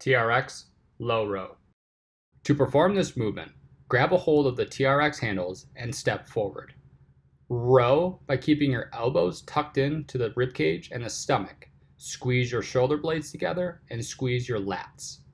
TRX Low Row. To perform this movement, grab a hold of the TRX handles and step forward. Row by keeping your elbows tucked into the ribcage and the stomach. Squeeze your shoulder blades together and squeeze your lats.